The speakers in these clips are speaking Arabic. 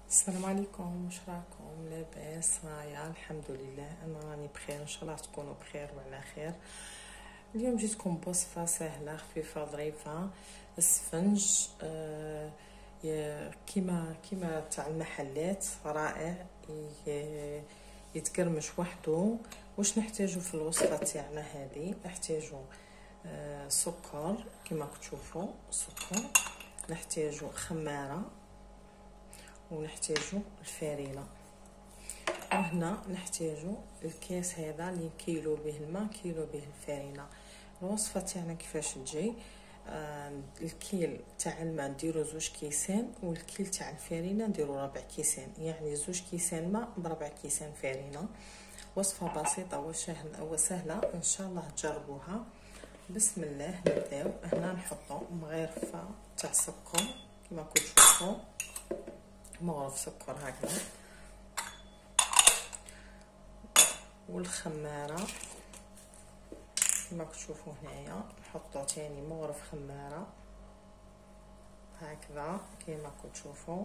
السلام عليكم، واش راكم؟ لاباس؟ معايا الحمد لله، انا راني بخير، ان شاء الله تكونوا بخير وعلى خير. اليوم جيتكم بوصفه سهله خفيفه ظريفه. السفنج كيما تاع المحلات، رائع، يتقرمش وحده. واش نحتاجو في الوصفه تاعنا هذه؟ نحتاجو سكر كيما تشوفوا، سكر، نحتاجو خماره، ونحتاجو الفرينه. وهنا نحتاجو الكاس هذا اللي نكيلو به الماء، كيلو به الفرينه. الوصفه تاعنا كيفاش تجي؟ الكيل تاع الماء نديرو 2 كيسان، والكيل تاع الفرينه نديرو 4 كيسان، يعني 2 كيسان ماء ب4 كيسان فرينه. وصفه بسيطه وسهله، ان شاء الله تجربوها. بسم الله، نبداو. هنا نحطو مغرفه تاع سكر كما تشوفوا، مغرف سكر هكذا، والخماره كما تشوفوا هنايا نحطو تاني مغرف خماره هكذا كما تشوفوا.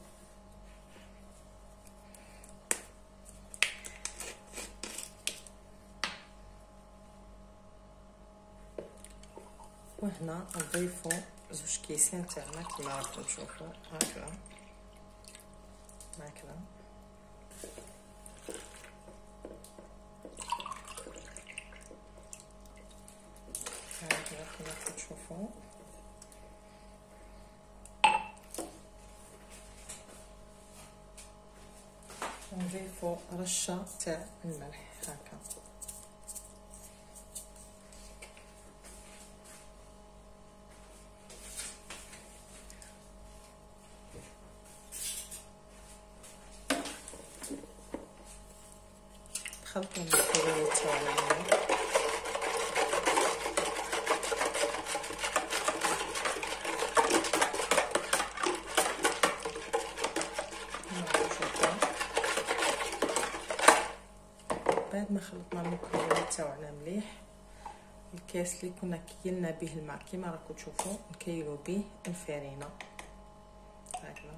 وهنا نضيفو 2 كيسان تاعنا كما راكم تشوفوا هكذا هكذا. هكذا كما تشوفوا. ونضيفو رشه تاع الملح هكا. خلطوا المكونات تاعنا بعد ما خلطنا المكونات تاعنا مليح. الكاس اللي كنا كيلنا به الماء كما راكم تشوفوا نكيلو به الفرينه هكذا.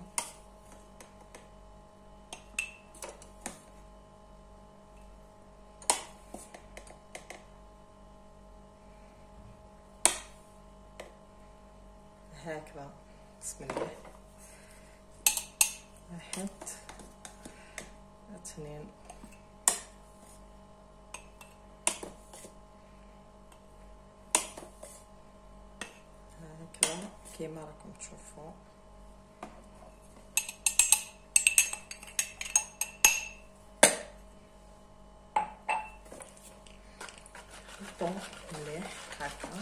هكذا بسم الله. 1 2 هكذا كيما راكم تشوفوا. خلطوا مليح هكذا.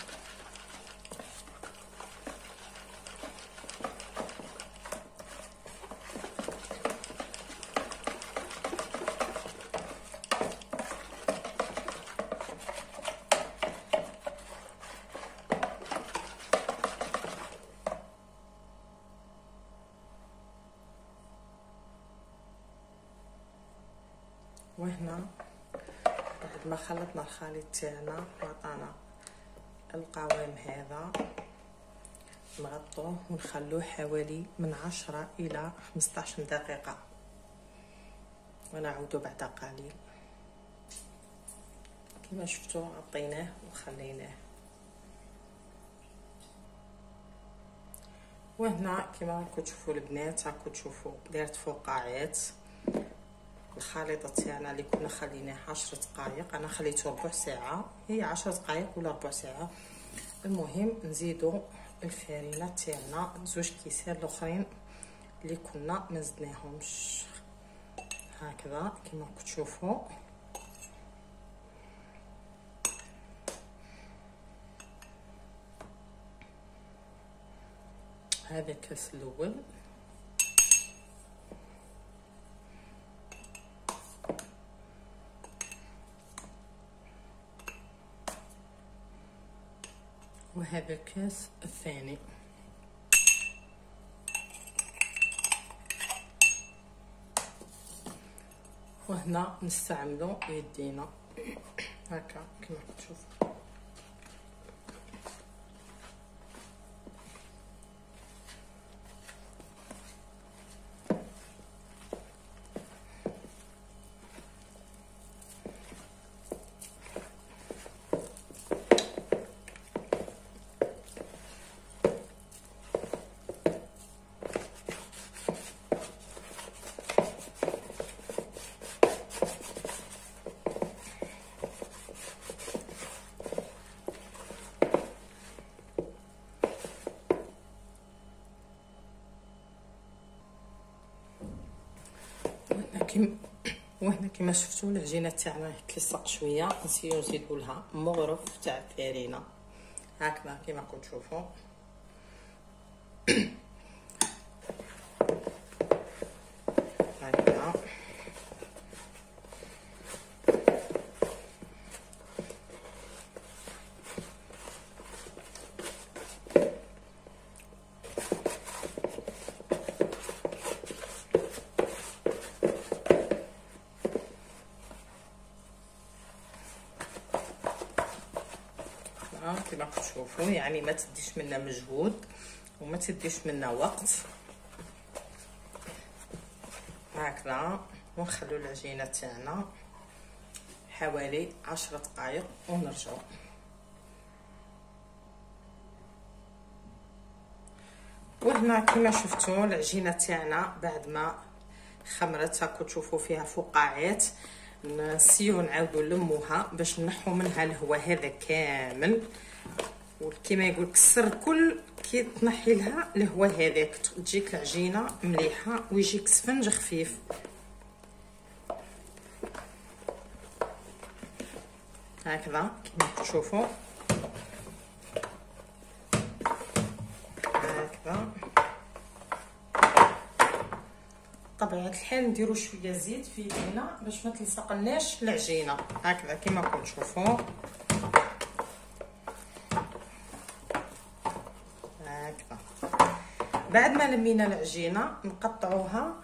وهنا بعد ما خلطنا الخليط تاعنا وعطانا القوام هذا، نغطوه ونخلوه حوالي من 10 إلى 15 دقيقة، ونعودو بعد قليل. كما شفتوا غطيناه وخليناه. وهنا كما راكم تشوفوا البنات، راكم تشوفوا درت فقاعات الخليط تاعنا اللي كنا خليناه 10 دقائق، انا خليته ربع ساعه، هي 10 دقائق ولا ربع ساعه. المهم نزيدو الفرينه تاعنا 2 كيسان الاخرين اللي كنا ما زدناهمش هكذا كما تشوفوا. هذا الكاس الاول، وهذا الكاس الثاني. وهنا نستعملو يدينا هكا كما تشوفوا. وهنا كما شفتوا العجينه تاعنا تلصق شويه، نسيو نزيدوا لها مغرف تاع الفارينه هكذا كما راكم تشوفوا. هكذا كما تشوفوا، يعني ما تديش منا مجهود وما تديش منا وقت. هكذا ونخلو العجينه تاعنا حوالي 10 دقائق ونرجعو. وهنا كما شفتوا العجينه تاعنا بعد ما خمرت هاكو تشوفوا فيها فقاعات، نسيو نعاودو نلموها باش نحو منها الهواء هذا كامل، وكما يقول السر كل كي تنحي لها الهواء هذاك تجيك العجينه مليحه ويجيك سفنج خفيف. هكذا كما تشوفوا هكذا. طبيعة الحال نديرو شويه زيت في يدينا باش ما تلصقلناش العجينه. هكذا كما راكم تشوفوا هكذا. بعد ما لمينا العجينه نقطعوها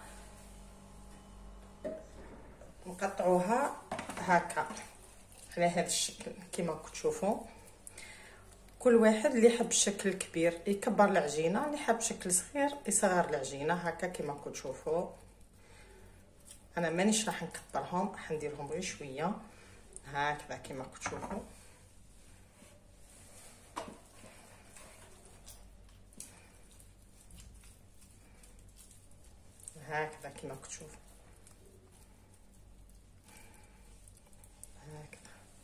هكا على هذا الشكل كما راكم تشوفوا. كل واحد اللي يحب الشكل كبير يكبر العجينه، اللي يحب شكل صغير يصغر العجينه هكا كما راكم تشوفوا. انا مانيش راح نكبرهم، راح نديرهم غير شويه هكذا كما راكم تشوفوا. هكذا كما راكم تشوفوا هكذا.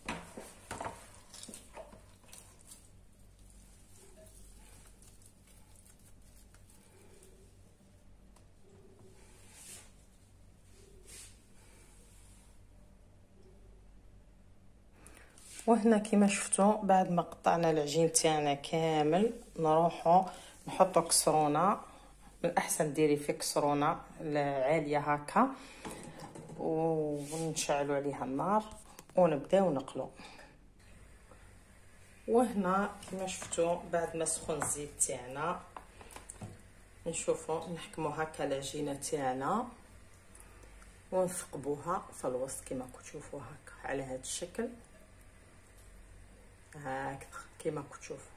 وهنا كما شفتوا بعد ما قطعنا العجين تاعنا كامل نروحو نحطو كسرونه، من الاحسن ديري في كسرونه عاليه هكا ونشعلو عليها النار ونبداو نقلو. وهنا كما شفتوا بعد ما سخن الزيت تاعنا نشوفو نحكمو هكا العجينه تاعنا ونثقبوها في الوسط كما راكم تشوفوا هكا على هذا الشكل هكذا كما راكم تشوفوا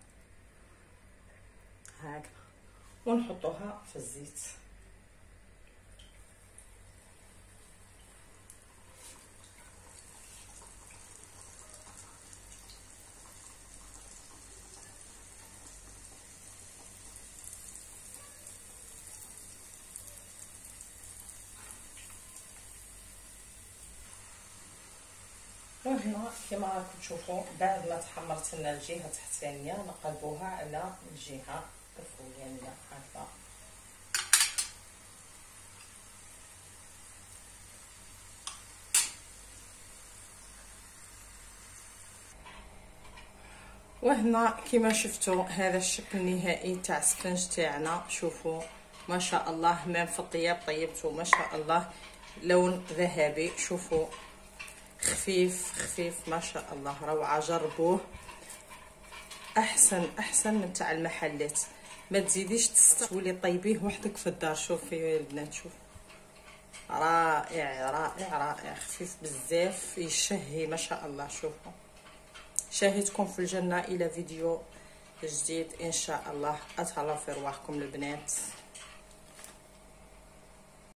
هكذا، ونحطوها في الزيت. وهنا كما راكم تشوفوا بعد ما تحمرت لنا الجهه التحتانيه نقلبوها على الجهه الفوقانيه هكذا. وهنا كما شفتوا هذا الشكل النهائي تاع السفنج تاعنا. شوفوا ما شاء الله مام في الطياب طيبته ما شاء الله لون ذهبي. شوفوا خفيف ما شاء الله روعه. جربوه احسن من تاع المحلات. ما تزيديش تولي طيبيه وحدك في الدار. شوفي البنات شوف رائع خفيف بزاف يشهي ما شاء الله. شوفوا شاهدكم في الجنه الى فيديو جديد ان شاء الله. اتهلاو في رواحكم البنات.